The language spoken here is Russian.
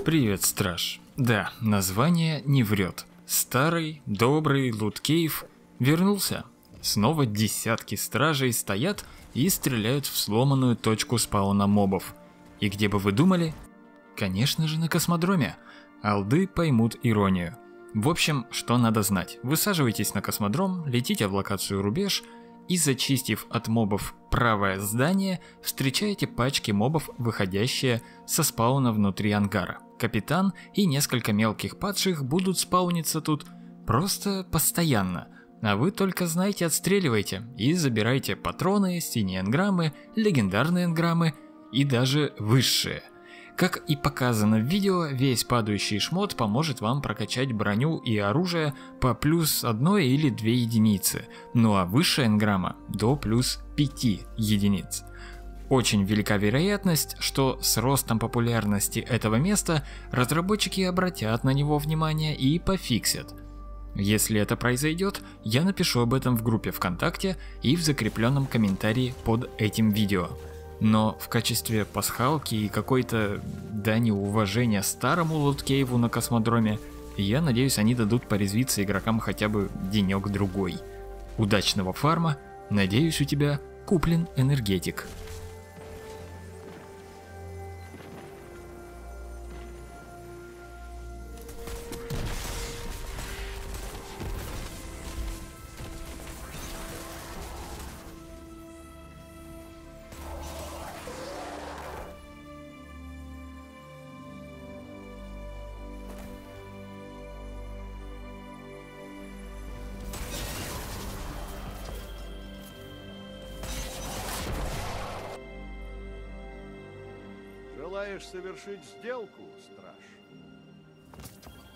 Привет, страж. Да, название не врет. Старый, добрый Лут-Кейв вернулся. Снова десятки стражей стоят и стреляют в сломанную точку спауна мобов. И где бы вы думали? Конечно же, на космодроме. Алды поймут иронию. В общем, что надо знать. Высаживайтесь на космодром, летите в локацию Рубеж и, зачистив от мобов правое здание, встречаете пачки мобов, выходящие со спауна внутри ангара. Капитан и несколько мелких падших будут спауниться тут просто постоянно. А вы только знаете, отстреливайте и забирайте патроны, синие энграммы, легендарные энграммы и даже высшие. Как и показано в видео, весь падающий шмот поможет вам прокачать броню и оружие по плюс 1 или 2 единицы, ну а высшая энграмма до плюс 5 единиц. Очень велика вероятность, что с ростом популярности этого места разработчики обратят на него внимание и пофиксят. Если это произойдет, я напишу об этом в группе ВКонтакте и в закрепленном комментарии под этим видео. Но в качестве пасхалки и какой-то дани уважения старому Лут-Кейву на космодроме, я надеюсь, они дадут порезвиться игрокам хотя бы денек-другой. Удачного фарма, надеюсь, у тебя куплен энергетик. Желаешь совершить сделку, страж?